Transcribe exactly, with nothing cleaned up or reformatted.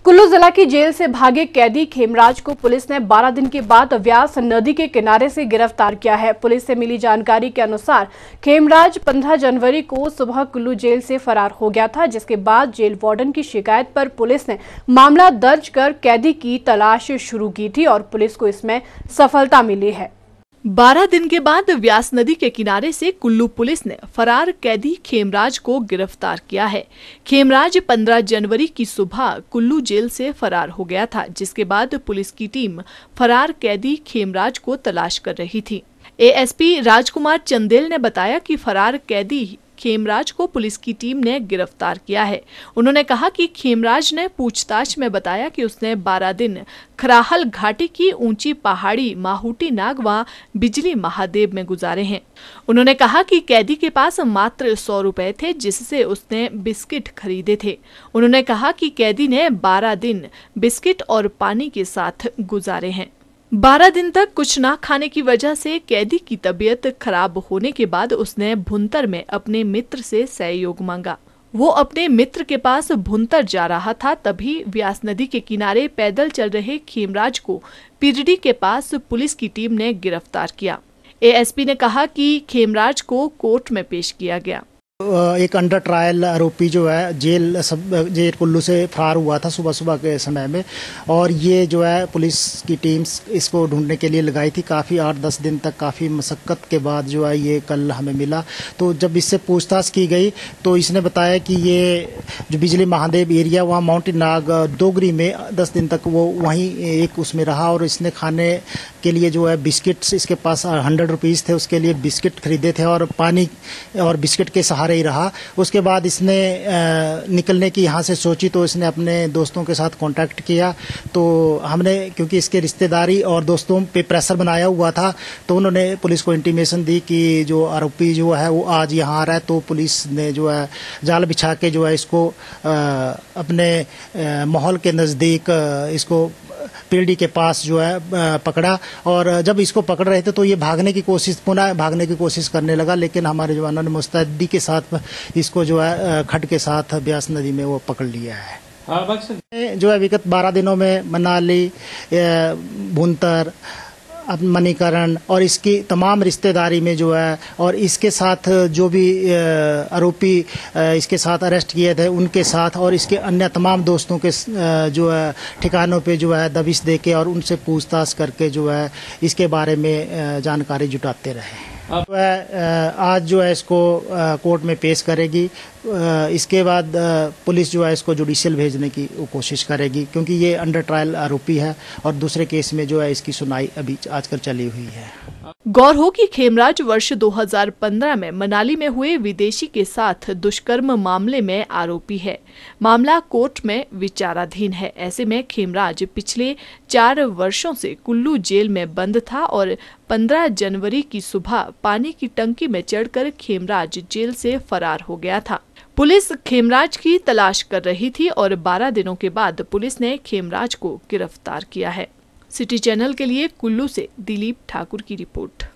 कुल्लू जिला की जेल से भागे कैदी खेमराज को पुलिस ने बारह दिन के बाद व्यास नदी के किनारे से गिरफ्तार किया है। पुलिस से मिली जानकारी के अनुसार खेमराज पंद्रह जनवरी को सुबह कुल्लू जेल से फरार हो गया था, जिसके बाद जेल वार्डन की शिकायत पर पुलिस ने मामला दर्ज कर कैदी की तलाश शुरू की थी और पुलिस को इसमें सफलता मिली है। बारह दिन के बाद व्यास नदी के किनारे से कुल्लू पुलिस ने फरार कैदी खेमराज को गिरफ्तार किया है। खेमराज पंद्रह जनवरी की सुबह कुल्लू जेल से फरार हो गया था, जिसके बाद पुलिस की टीम फरार कैदी खेमराज को तलाश कर रही थी। एएसपी राजकुमार चंदेल ने बताया कि फरार कैदी खेमराज को पुलिस की टीम ने गिरफ्तार किया है। उन्होंने कहा कि खेमराज ने पूछताछ में बताया कि उसने बारह दिन खराहल घाटी की ऊंची पहाड़ी माहूटी नाग व बिजली महादेव में गुजारे हैं। उन्होंने कहा कि कैदी के पास मात्र सौ रुपए थे, जिससे उसने बिस्किट खरीदे थे। उन्होंने कहा कि कैदी ने बारह दिन बिस्किट और पानी के साथ गुजारे हैं। बारह दिन तक कुछ न खाने की वजह से कैदी की तबीयत खराब होने के बाद उसने भुंतर में अपने मित्र से सहयोग मांगा। वो अपने मित्र के पास भुंतर जा रहा था, तभी व्यास नदी के किनारे पैदल चल रहे खेमराज को पीरडी के पास पुलिस की टीम ने गिरफ्तार किया। एएसपी ने कहा कि खेमराज को कोर्ट में पेश किया गया। एक अंडर ट्रायल आरोपी जो है जेल सब जेल कुल्लू से फरार हुआ था सुबह सुबह के समय में, और ये जो है पुलिस की टीम इसको ढूंढने के लिए लगाई थी। काफ़ी आठ दस दिन तक काफ़ी मशक्क़त के बाद जो है ये कल हमें मिला। तो जब इससे पूछताछ की गई तो इसने बताया कि ये जो बिजली महादेव एरिया वहाँ माउंटेन नाग दोगरी में दस दिन तक वो वहीं एक उसमें रहा, और इसने खाने के लिए जो है बिस्किट्स इसके पास हंड्रेड रुपीज़ थे, उसके लिए बिस्किट खरीदे थे और पानी और बिस्किट के सहारे ही रहा। उसके बाद इसने निकलने की यहाँ से सोची तो इसने अपने दोस्तों के साथ कांटेक्ट किया। तो हमने क्योंकि इसके रिश्तेदारी और दोस्तों पे प्रेशर बनाया हुआ था, तो उन्होंने पुलिस को इंटीमेशन दी कि जो आरोपी जो है वो आज यहाँ आ रहा है। तो पुलिस ने जो है जाल बिछा के जो है इसको अपने माहौल के नज़दीक इसको पीरडी के पास जो है पकड़ा, और जब इसको पकड़ रहे थे तो ये भागने की कोशिश पुनः भागने की कोशिश करने लगा, लेकिन हमारे जवानों ने मुस्तैदी के साथ इसको जो है खट के साथ ब्यास नदी में वो पकड़ लिया है। जो है विगत बारह दिनों में मनाली, भुंतर, मणिकरण और इसकी तमाम रिश्तेदारी में जो है और इसके साथ जो भी आरोपी इसके साथ अरेस्ट किए थे उनके साथ और इसके अन्य तमाम दोस्तों के जो है ठिकानों पे जो है दबिश दे के और उनसे पूछताछ करके जो है इसके बारे में जानकारी जुटाते रहे। अब आज जो है इसको कोर्ट में पेश करेगी। इसके बाद पुलिस जो है इसको जुडिशियल भेजने की कोशिश करेगी, क्योंकि ये अंडर ट्रायल आरोपी है और दूसरे केस में जो है इसकी सुनवाई अभी आजकल चली हुई है। गौर हो कि खेमराज वर्ष दो हज़ार पंद्रह में मनाली में हुए विदेशी के साथ दुष्कर्म मामले में आरोपी है। मामला कोर्ट में विचाराधीन है। ऐसे में खेमराज पिछले चार वर्षों से कुल्लू जेल में बंद था और पंद्रह जनवरी की सुबह पानी की टंकी में चढ़कर खेमराज जेल से फरार हो गया था। पुलिस खेमराज की तलाश कर रही थी और बारह दिनों के बाद पुलिस ने खेमराज को गिरफ्तार किया है। सिटी चैनल के लिए कुल्लू से दिलीप ठाकुर की रिपोर्ट।